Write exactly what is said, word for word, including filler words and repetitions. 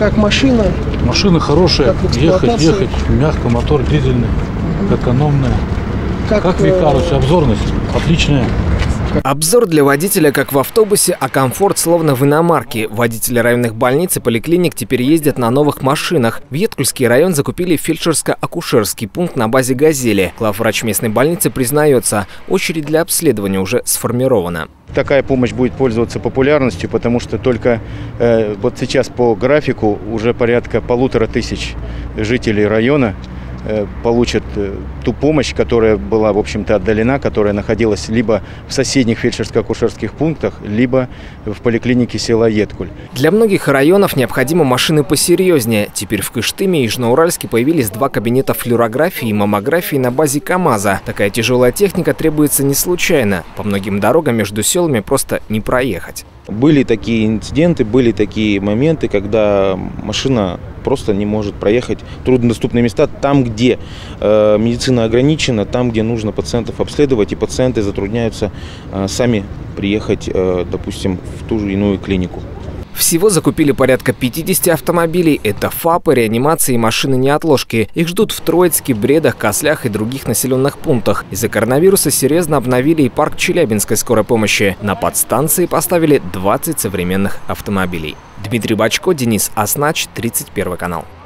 Как машина? Машина хорошая, как ехать, ехать, мягко, мотор дизельный, угу. экономная. Как, как Викарус, обзорность отличная. Обзор для водителя как в автобусе, а комфорт словно в иномарке. Водители районных больниц и поликлиник теперь ездят на новых машинах. В Еткульский район закупили фельдшерско-акушерский пункт на базе «Газели». Главврач местной больницы признается, очередь для обследования уже сформирована. Такая помощь будет пользоваться популярностью, потому что только э, вот сейчас по графику уже порядка полутора тысяч жителей района э, получат э, ту помощь, которая была, в общем-то, отдалена, которая находилась либо в соседних фельдшерско-акушерских пунктах, либо в поликлинике села Еткуль. Для многих районов необходимы машины посерьезнее. Теперь в Кыштыме и Южноуральске появились два кабинета флюорографии и маммографии на базе КАМАЗа. Такая тяжелая техника требуется не случайно. По многим дорогам между селами просто не проехать. Были такие инциденты, были такие моменты, когда машина просто не может проехать труднодоступные места, там, где э, медицина ограничена, там, где нужно пациентов обследовать, и пациенты затрудняются э, сами приехать, э, допустим, в ту же иную клинику. Всего закупили порядка пятидесяти автомобилей. Это ФАПы, реанимации и машины неотложки. Их ждут в Троицке, Бредах, Кослях и других населенных пунктах. Из-за коронавируса серьезно обновили и парк Челябинской скорой помощи. На подстанции поставили двадцать современных автомобилей. Дмитрий Бачко, Денис Аснач, тридцать первый канал.